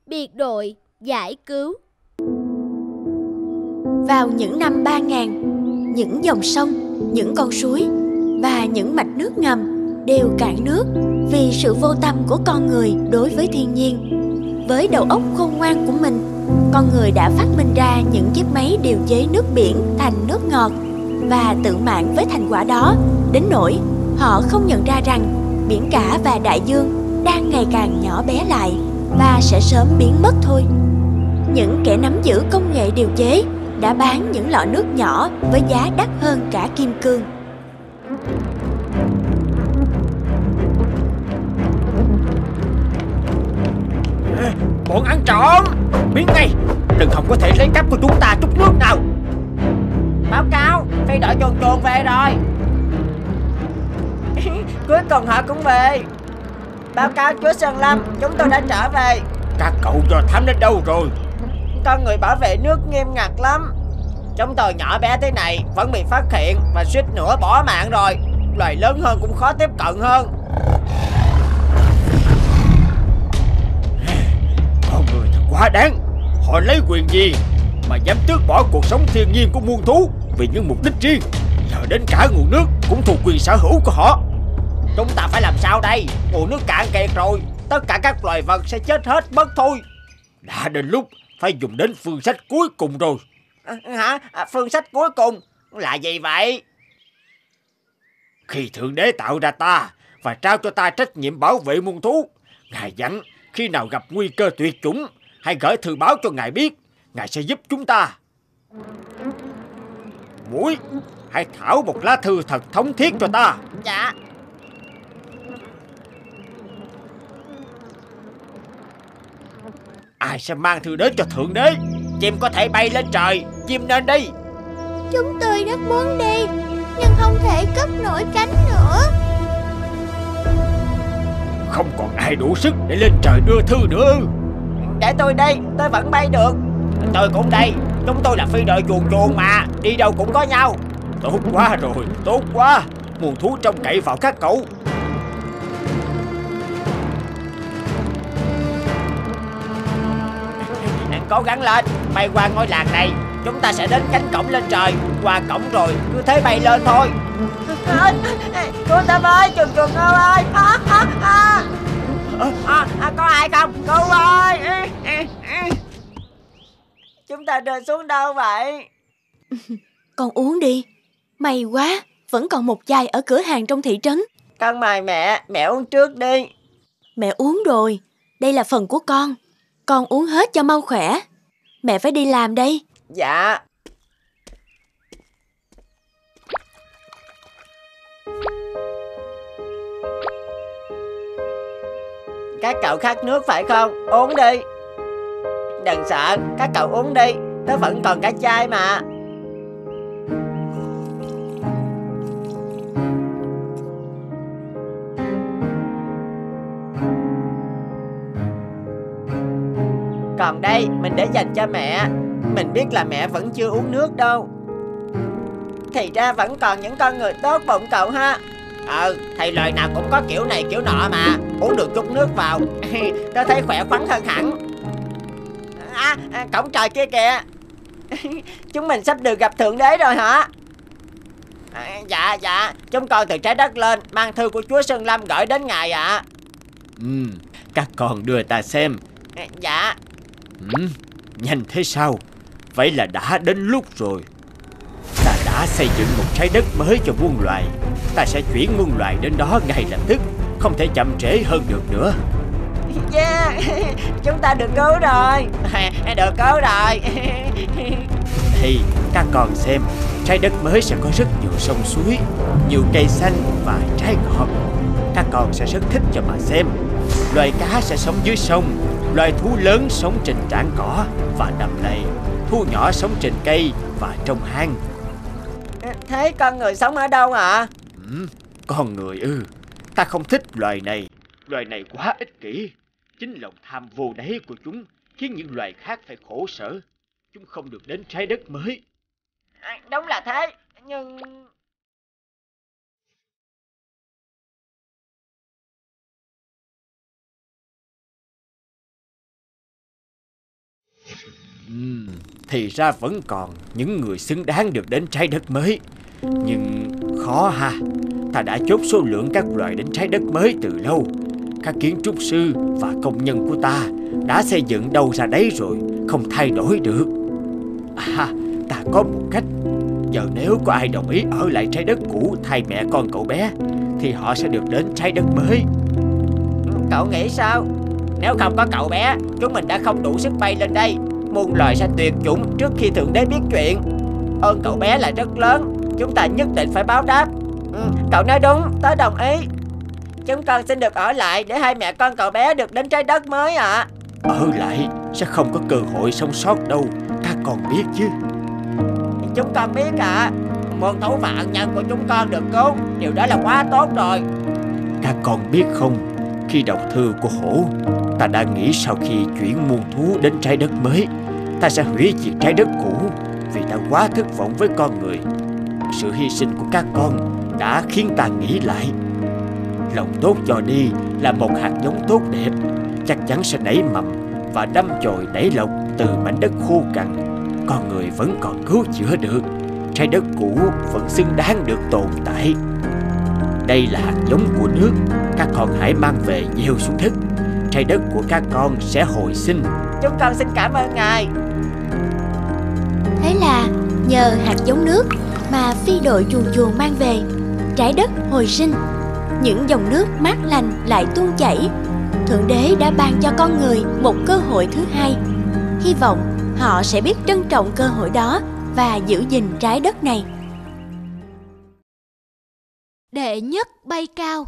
biệt đội giải cứu. Vào những năm 3000, những dòng sông, những con suối và những mạch nước ngầm đều cạn nước vì sự vô tâm của con người đối với thiên nhiên. Với đầu óc khôn ngoan của mình, con người đã phát minh ra những chiếc máy điều chế nước biển thành nước ngọt và tự mãn với thành quả đó, đến nỗi họ không nhận ra rằng biển cả và đại dương đang ngày càng nhỏ bé lại và sẽ sớm biến mất thôi. Những kẻ nắm giữ công nghệ điều chế đã bán những lọ nước nhỏ với giá đắt hơn cả kim cương. Bọn ăn trộm, biến ngay, đừng hòng có thể lấy cắp của chúng ta chút nước nào. Báo cáo, phi đội chuồn chuồn về rồi. Cuối cùng họ cũng về. Báo cáo chúa Sơn Lâm, chúng tôi đã trở về. Các cậu do thám đến đâu rồi? Con người bảo vệ nước nghiêm ngặt lắm. Chúng tôi nhỏ bé thế này vẫn bị phát hiện và suýt nữa bỏ mạng rồi. Loài lớn hơn cũng khó tiếp cận hơn. Con người thật quá đáng. Họ lấy quyền gì mà dám tước bỏ cuộc sống thiên nhiên của muôn thú vì những mục đích riêng? Giờ đến cả nguồn nước cũng thuộc quyền sở hữu của họ. Chúng ta phải làm sao đây? Nguồn nước cạn kiệt rồi, tất cả các loài vật sẽ chết hết mất thôi. Đã đến lúc phải dùng đến phương sách cuối cùng rồi. Hả? Phương sách cuối cùng là gì vậy? Khi Thượng Đế tạo ra ta và trao cho ta trách nhiệm bảo vệ muôn thú, Ngài dặn khi nào gặp nguy cơ tuyệt chủng, hãy gửi thư báo cho Ngài biết, Ngài sẽ giúp chúng ta. Muội, hãy thảo một lá thư thật thống thiết cho ta. Dạ. Ai sẽ mang thư đến cho Thượng Đế? Chim có thể bay lên trời, chim nên đi. Chúng tôi rất muốn đi, nhưng không thể cất nổi cánh nữa. Không còn ai đủ sức để lên trời đưa thư nữa. Để tôi đi, tôi vẫn bay được. Tôi cũng đây, chúng tôi là phi đội chuồn chuồn mà, đi đâu cũng có nhau. Tốt quá rồi, tốt quá. Muôn thú trông cậy vào các cậu. Cố gắng lên, bay qua ngôi làng này, chúng ta sẽ đến cánh cổng lên trời. Qua cổng rồi, cứ thế bay lên thôi. Cô Tâm ơi, chuồn chuồn ơi. Có ai không? Cô ơi. Chúng ta rơi xuống đâu vậy? Con uống đi. May quá, vẫn còn một chai ở cửa hàng trong thị trấn. Con mời mẹ uống trước đi. Mẹ uống rồi, đây là phần của con. Con uống hết cho mau khỏe. Mẹ phải đi làm đây. Dạ. Các cậu khát nước phải không? Uống đi. Đừng sợ, các cậu uống đi. Tớ vẫn còn cả chai mà. Còn đây, mình để dành cho mẹ. Mình biết là mẹ vẫn chưa uống nước đâu. Thì ra vẫn còn những con người tốt bụng cậu ha. Thì loài nào cũng có kiểu này kiểu nọ mà. Uống được chút nước vào tớ thấy khỏe khoắn hơn hẳn. Cổng trời kia kìa. Chúng mình sắp được gặp Thượng Đế rồi hả? Dạ, chúng con từ trái đất lên, mang thư của Chúa Sơn Lâm gửi đến ngài ạ. Các con đưa ta xem. Dạ. Nhanh thế sao? Vậy là đã đến lúc rồi. Ta đã xây dựng một trái đất mới cho muôn loài. Ta sẽ chuyển muôn loài đến đó ngay lập tức, không thể chậm trễ hơn được nữa. Yeah, chúng ta được cứu rồi. Được cứu rồi. Thì các con xem, trái đất mới sẽ có rất nhiều sông suối, nhiều cây xanh và trái ngọt. Các con sẽ rất thích cho mà xem. Loài cá sẽ sống dưới sông, loài thú lớn sống trên trảng cỏ và đầm lầy, thú nhỏ sống trên cây và trong hang. Thế con người sống ở đâu ạ? Con người ư? Ta không thích loài này. Loài này quá ích kỷ. Chính lòng tham vô đáy của chúng khiến những loài khác phải khổ sở. Chúng không được đến trái đất mới. Đúng là thế, nhưng... Thì ra vẫn còn những người xứng đáng được đến trái đất mới. Nhưng khó ha. Ta đã chốt số lượng các loài đến trái đất mới từ lâu. Các kiến trúc sư và công nhân của ta đã xây dựng đâu ra đấy rồi, không thay đổi được. Ta có một cách. Giờ nếu có ai đồng ý ở lại trái đất cũ thay mẹ con cậu bé, thì họ sẽ được đến trái đất mới. Cậu nghĩ sao? Nếu không có cậu bé, chúng mình đã không đủ sức bay lên đây. Muôn loài sẽ tuyệt chủng trước khi Thượng Đế biết chuyện. Ơn cậu bé là rất lớn, chúng ta nhất định phải báo đáp. Cậu nói đúng, tớ đồng ý. Chúng con xin được ở lại để hai mẹ con cậu bé được đến trái đất mới ạ. Ở lại sẽ không có cơ hội sống sót đâu, các con biết chứ. Chúng con biết ạ. Môn thú và ân nhân của chúng con được cứu, điều đó là quá tốt rồi. Các con biết không, khi đọc thư của Hổ, ta đã nghĩ sau khi chuyển muôn thú đến trái đất mới, ta sẽ hủy diệt trái đất cũ vì đã quá thất vọng với con người. Sự hy sinh của các con đã khiến ta nghĩ lại. Lòng tốt cho đi là một hạt giống tốt đẹp, chắc chắn sẽ nảy mầm và đâm chồi nảy lộc từ mảnh đất khô cằn. Con người vẫn còn cứu chữa được, trái đất cũ vẫn xứng đáng được tồn tại. Đây là hạt giống của nước, các con hãy mang về gieo xuống đất. Trái đất của các con sẽ hồi sinh. Chúng con xin cảm ơn ngài. Thế là nhờ hạt giống nước mà phi đội chuồn chuồn mang về, trái đất hồi sinh. Những dòng nước mát lành lại tuôn chảy. Thượng Đế đã ban cho con người một cơ hội thứ hai. Hy vọng họ sẽ biết trân trọng cơ hội đó và giữ gìn trái đất này. Đệ nhất bay cao.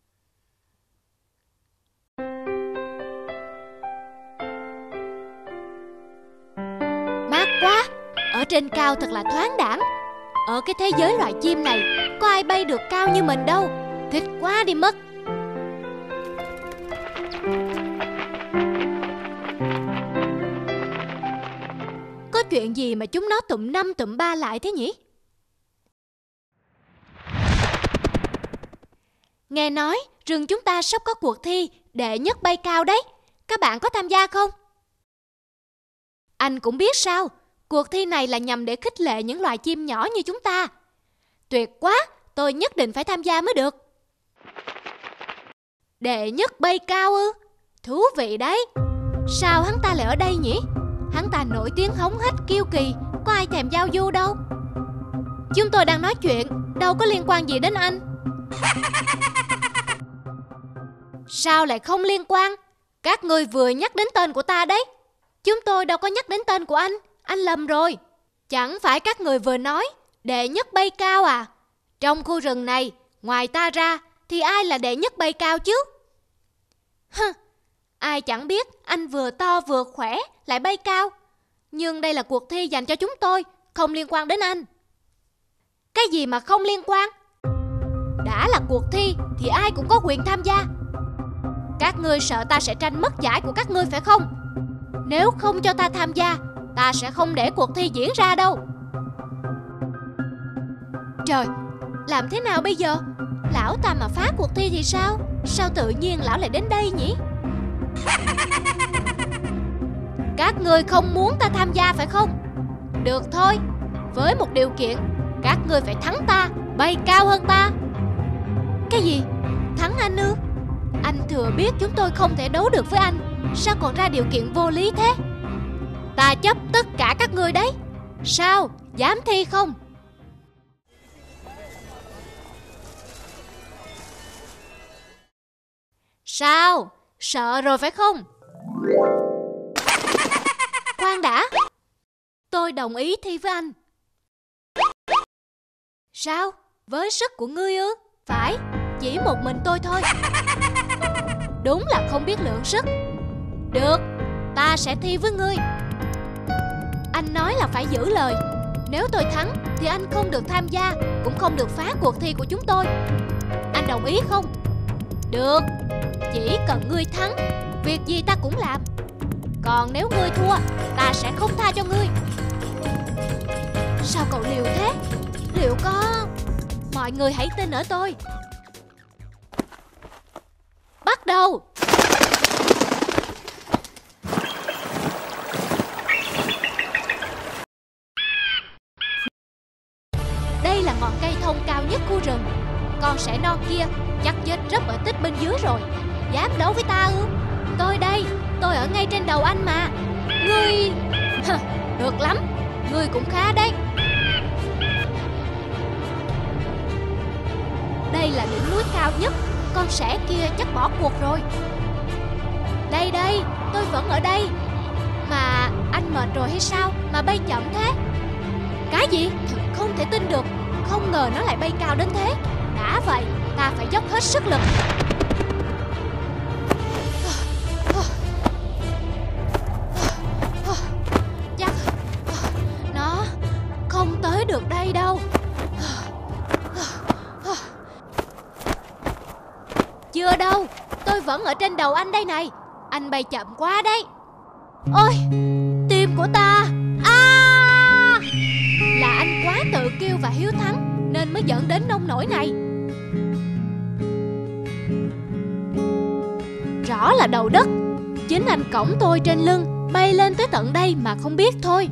Mát quá, ở trên cao thật là thoáng đãng. Ở cái thế giới loài chim này, có ai bay được cao như mình đâu. Thích quá đi mất. Có chuyện gì mà chúng nó tụm năm tụm ba lại thế nhỉ? Nghe nói rừng chúng ta sắp có cuộc thi đệ nhất bay cao đấy. Các bạn có tham gia không? Anh cũng biết sao, cuộc thi này là nhằm để khích lệ những loài chim nhỏ như chúng ta. Tuyệt quá, tôi nhất định phải tham gia mới được. Đệ nhất bay cao ư? Thú vị đấy. Sao hắn ta lại ở đây nhỉ? Hắn ta nổi tiếng hống hách kiêu kỳ, có ai thèm giao du đâu. Chúng tôi đang nói chuyện, đâu có liên quan gì đến anh. Sao lại không liên quan? Các ngươi vừa nhắc đến tên của ta đấy. Chúng tôi đâu có nhắc đến tên của anh lầm rồi. Chẳng phải các người vừa nói đệ nhất bay cao à? Trong khu rừng này, ngoài ta ra thì ai là đệ nhất bay cao chứ? Ai chẳng biết anh vừa to vừa khỏe lại bay cao. Nhưng đây là cuộc thi dành cho chúng tôi, không liên quan đến anh. Cái gì mà không liên quan? Đã là cuộc thi thì ai cũng có quyền tham gia. Các ngươi sợ ta sẽ tranh mất giải của các ngươi phải không? Nếu không cho ta tham gia, ta sẽ không để cuộc thi diễn ra đâu. Trời, làm thế nào bây giờ? Lão ta mà phá cuộc thi thì sao? Sao tự nhiên lão lại đến đây nhỉ? Các ngươi không muốn ta tham gia phải không? Được thôi, với một điều kiện, các ngươi phải thắng ta, bay cao hơn ta. Cái gì? Thắng anh ư? Anh thừa biết chúng tôi không thể đấu được với anh, sao còn ra điều kiện vô lý thế? Ta chấp tất cả các ngươi đấy. Sao? Dám thi không? Sao? Sợ rồi phải không? Khoan đã. Tôi đồng ý thi với anh. Sao? Với sức của ngươi ư? Phải, chỉ một mình tôi thôi. Đúng là không biết lượng sức. Được, ta sẽ thi với ngươi. Anh nói là phải giữ lời. Nếu tôi thắng thì anh không được tham gia, cũng không được phá cuộc thi của chúng tôi. Anh đồng ý không? Được, chỉ cần ngươi thắng, việc gì ta cũng làm. Còn nếu ngươi thua, ta sẽ không tha cho ngươi. Sao cậu liều thế? Liệu có... Mọi người hãy tin ở tôi. Bắt đầu. Con sẻ non kia chắc chết rất ở tích bên dưới rồi. Dám đấu với ta ư? Tôi đây, tôi ở ngay trên đầu anh mà. Ngươi... Được lắm, ngươi cũng khá đấy. Đây là đỉnh núi cao nhất, con sẻ kia chắc bỏ cuộc rồi. Đây đây, tôi vẫn ở đây. Mà anh mệt rồi hay sao mà bay chậm thế? Cái gì? Thật không thể tin được. Không ngờ nó lại bay cao đến thế. Đã vậy, ta phải dốc hết sức lực. Chắc nó không tới được đây đâu. Chưa đâu, tôi vẫn ở trên đầu anh đây này. Anh bay chậm quá đấy. Ôi, tim của ta. Là anh quá tự kiêu và hiếu thắng nên mới dẫn đến nông nỗi này. Rõ là đầu đất. Chính anh cõng tôi trên lưng bay lên tới tận đây mà không biết thôi.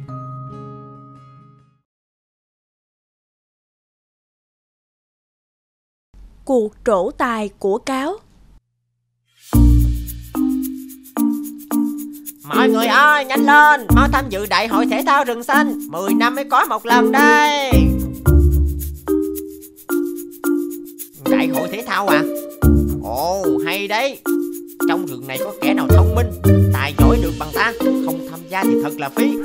Cuộc trổ tài của cáo. Mọi người ơi, nhanh lên, mau tham dự đại hội thể thao rừng xanh. 10 năm mới có một lần đây. Đại hội thể thao à? Ồ, hay đấy. Trong rừng này có kẻ nào thông minh, tài giỏi được bằng ta, không tham gia thì thật là phí.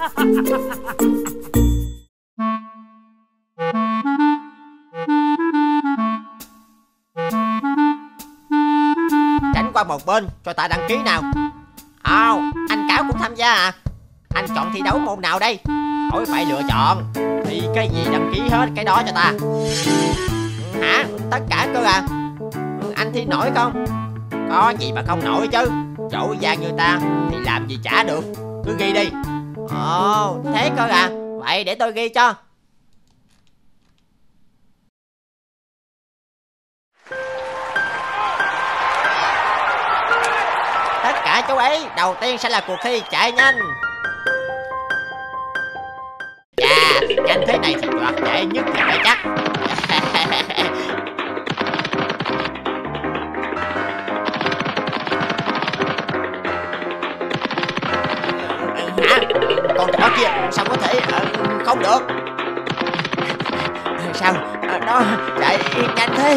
Tránh qua một bên, cho ta đăng ký nào. Anh Cáo cũng tham gia à? Anh chọn thi đấu môn nào đây? Khỏi phải lựa chọn, thì cái gì đăng ký hết cái đó cho ta. Hả? Tất cả cơ à? Anh thi nổi không? Có gì mà không nổi chứ. Chỗ gian như ta thì làm gì chả được. Cứ ghi đi. Ồ, thế cơ à? Vậy để tôi ghi cho. Tất cả chú ý, đầu tiên sẽ là cuộc thi chạy nhanh. Chà, nhanh thế này thì đoạt giải nhất thì phải chắc. Hả? Con chó kia sao có thể không được? Sao? Nó chạy nhanh thế.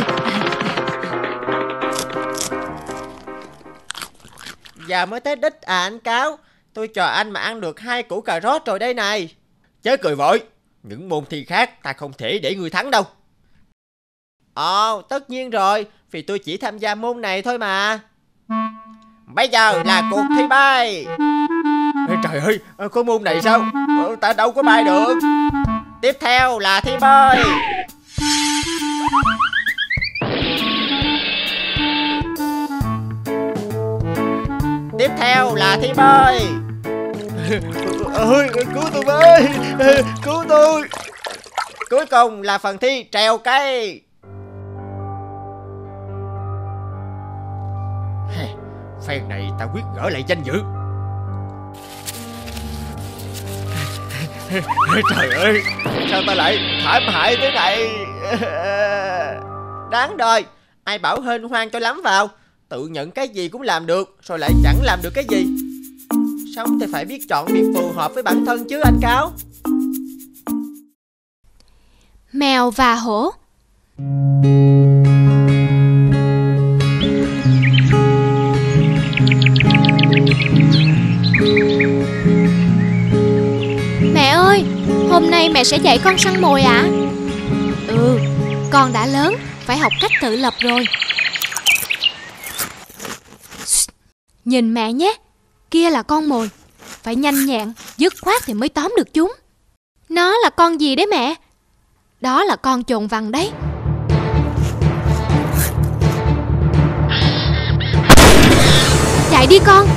Giờ mới tới đích à anh Cáo? Tôi chờ anh mà ăn được 2 củ cà rốt rồi đây này. Chớ cười vội, những môn thi khác ta không thể để người thắng đâu. Ồ, tất nhiên rồi, vì tôi chỉ tham gia môn này thôi mà. Bây giờ là cuộc thi bay. Trời ơi, có môn này sao? Ta đâu có bay được. Tiếp theo là thi bơi. Tiếp theo là thi bơi. Ôi, cứu tôi với, cứu tôi. Cuối cùng là phần thi trèo cây. Phen này ta quyết gỡ lại danh dự. Trời ơi, sao ta lại thảm hại thế này? Đáng đời, ai bảo hên hoang cho lắm vào. Tự nhận cái gì cũng làm được, rồi lại chẳng làm được cái gì. Sống thì phải biết chọn việc phù hợp với bản thân chứ anh Cáo. Mèo và hổ. Mẹ ơi, hôm nay mẹ sẽ dạy con săn mồi ạ? Ừ, con đã lớn, phải học cách tự lập rồi. Nhìn mẹ nhé, kia là con mồi. Phải nhanh nhẹn, dứt khoát thì mới tóm được chúng. Nó là con gì đấy mẹ? Đó là con chồn vằn đấy. Chạy đi con.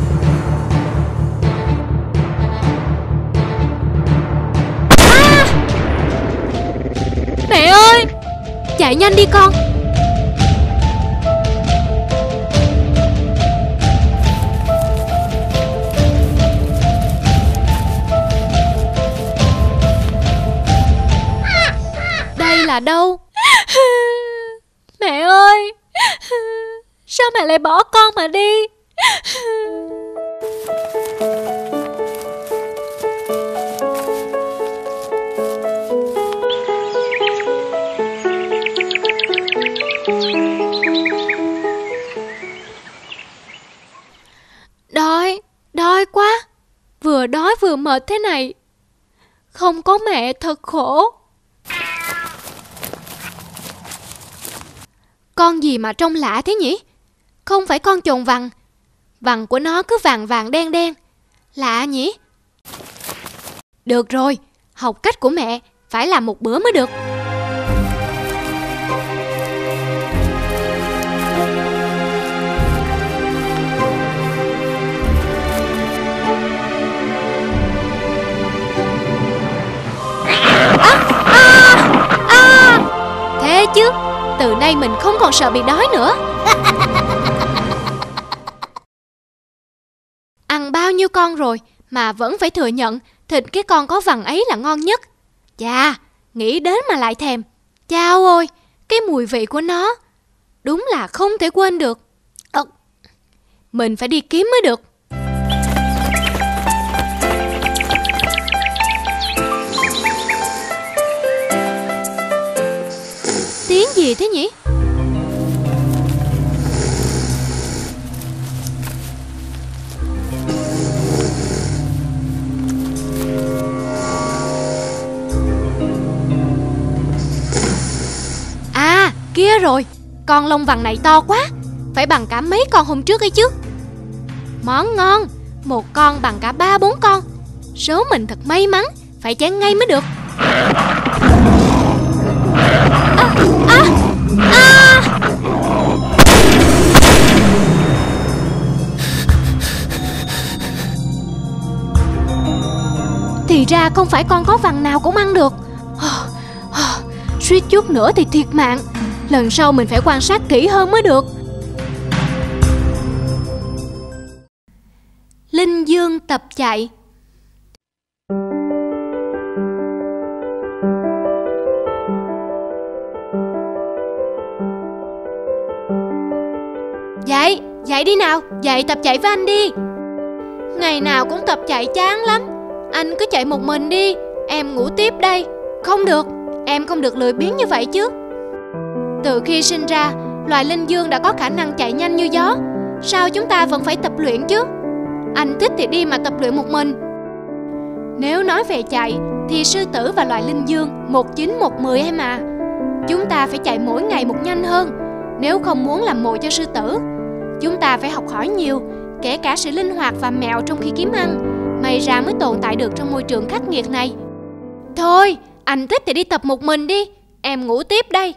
Mẹ ơi, chạy nhanh đi con. Đây là đâu? Sao mẹ lại bỏ con mà đi? Đói quá. Vừa đói vừa mệt thế này. Không có mẹ thật khổ. Con gì mà trông lạ thế nhỉ? Không phải con chồn vằn. Vằn của nó cứ vàng vàng đen đen. Lạ nhỉ? Được rồi, học cách của mẹ. Phải làm một bữa mới được. Thế chứ, từ nay mình không còn sợ bị đói nữa. Ăn bao nhiêu con rồi mà vẫn phải thừa nhận thịt cái con có vằn ấy là ngon nhất. Chà, nghĩ đến mà lại thèm. Chao ôi, cái mùi vị của nó đúng là không thể quên được. Mình phải đi kiếm mới được. Tiếng gì thế nhỉ? À, kia rồi. Con lông vằn này to quá. Phải bằng cả mấy con hôm trước ấy chứ. Món ngon. Một con bằng cả 3-4 con. Số mình thật may mắn. Phải chén ngay mới được. Thì ra không phải con có vằn nào cũng ăn được. Suýt chút nữa thì thiệt mạng. Lần sau mình phải quan sát kỹ hơn mới được. Linh Dương tập chạy. Dậy đi nào. Dậy tập chạy với anh đi. Ngày nào cũng tập chạy chán lắm. Anh cứ chạy một mình đi. Em ngủ tiếp đây. Không được. Em không được lười biếng như vậy chứ. Từ khi sinh ra, loài linh dương đã có khả năng chạy nhanh như gió. Sao chúng ta vẫn phải tập luyện chứ? Anh thích thì đi mà tập luyện một mình. Nếu nói về chạy thì sư tử và loài linh dương 1-9-1-10 em à. Chúng ta phải chạy mỗi ngày một nhanh hơn. Nếu không muốn làm mồi cho sư tử, chúng ta phải học hỏi nhiều, kể cả sự linh hoạt và mẹo trong khi kiếm ăn. May ra mới tồn tại được trong môi trường khắc nghiệt này. Thôi, anh thích thì đi tập một mình đi. Em ngủ tiếp đây.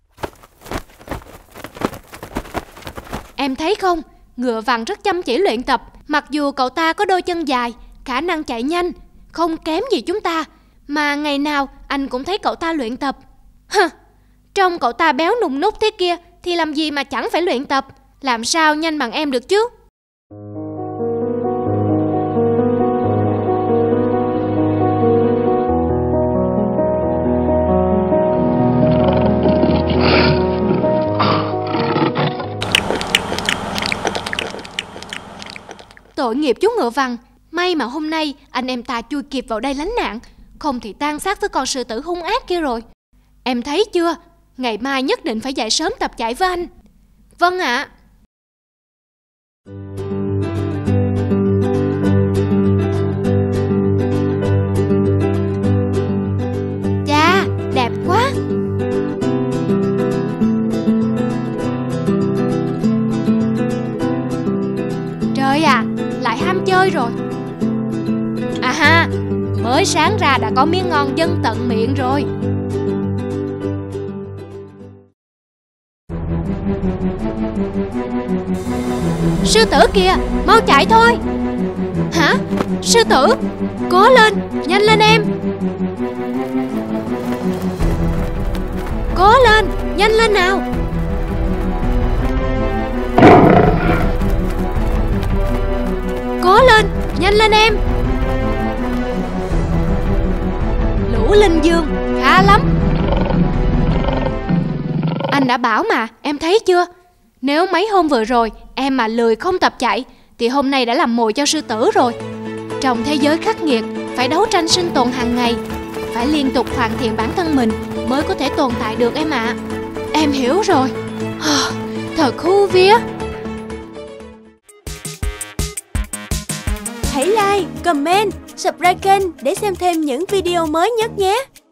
Em thấy không, ngựa vằn rất chăm chỉ luyện tập. Mặc dù cậu ta có đôi chân dài, khả năng chạy nhanh không kém gì chúng ta, mà ngày nào anh cũng thấy cậu ta luyện tập. Trông cậu ta béo nùng núc thế kia thì làm gì mà chẳng phải luyện tập. Làm sao nhanh bằng em được chứ? Tội nghiệp chú ngựa vằn. May mà hôm nay anh em ta chui kịp vào đây lánh nạn. Không thì tan xác với con sư tử hung ác kia rồi. Em thấy chưa? Ngày mai nhất định phải dậy sớm tập chạy với anh. Vâng ạ. Chà, đẹp quá. Trời à, lại ham chơi rồi. À ha, mới sáng ra đã có miếng ngon dâng tận miệng rồi. Sư tử kìa, mau chạy thôi. Hả? Sư tử? Cố lên, nhanh lên em. Cố lên, nhanh lên nào. Cố lên, nhanh lên em. Lũ linh dương, khá lắm. Anh đã bảo mà, em thấy chưa? Nếu mấy hôm vừa rồi em mà lười không tập chạy thì hôm nay đã làm mồi cho sư tử rồi. Trong thế giới khắc nghiệt, phải đấu tranh sinh tồn hàng ngày, phải liên tục hoàn thiện bản thân mình mới có thể tồn tại được em ạ. Em hiểu rồi. Thật khu vía. Hãy like, comment, subscribe kênh để xem thêm những video mới nhất nhé.